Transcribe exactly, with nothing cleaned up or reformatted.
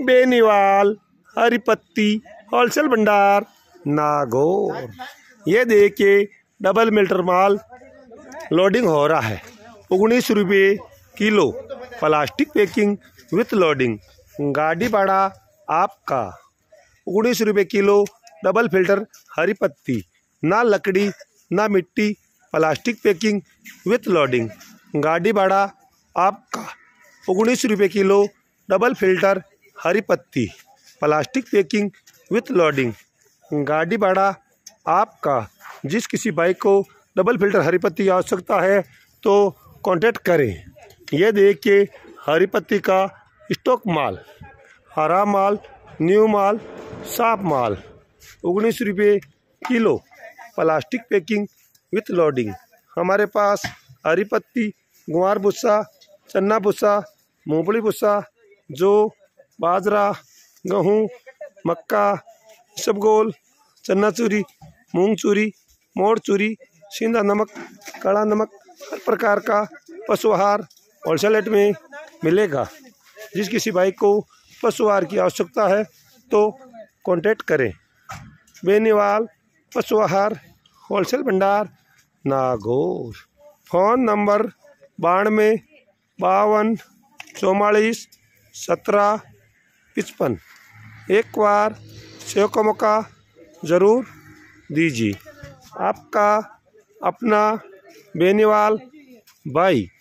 Beniwal हरिपत्ती wholesale भंडार नागौर। ये देखिए डबल मीटर माल लोडिंग हो रहा है। उन्नीस रुपये kilo plastic packing with loading. गाड़ी भाड़ा आपका। उन्नीस रुपये किलो डबल फिल्टर हरिपत्ती। ना लकड़ी ना मिट्टी, प्लास्टिक पैकिंग विथ लोडिंग। गाड़ी भाड़ा आपका। उन्नीस रुपये किलो डबल फिल्टर हरिपत्ती, प्लास्टिक पैकिंग विथ लोडिंग। गाड़ी भाड़ा आपका। जिस किसी बाइक को डबल फिल्टर हरिपत्ती की आवश्यकता है तो कांटेक्ट करें। यह देखिए हरिपत्ती का स्टॉक माल, हरा माल, न्यू माल, साफ माल। उन्नीस रुपये kilo plastic packing with loading. हमारे पास हरिपत्ती, ग्वार भुस्सा, चन्ना भुस्सा, मूंगफली भुस्सा, जौ, बाजरा, गेहूँ, मक्का, इसबगोल, चना चूरी, मूंग चूरी, मोड़ चूरी, सिंधा नमक, काला नमक, हर प्रकार का पशु आहार होलसेल रेट में मिलेगा। जिस किसी भाई को पशु आहार की आवश्यकता है तो कांटेक्ट करें। बेनीवाल पशु आहार होलसेल भंडार नागौर। फ़ोन नंबर बानवे बावन चौवालीस सत्रह पचपन। एक बार सेवा का मौका ज़रूर दीजिए। आपका अपना बेनीवाल भाई।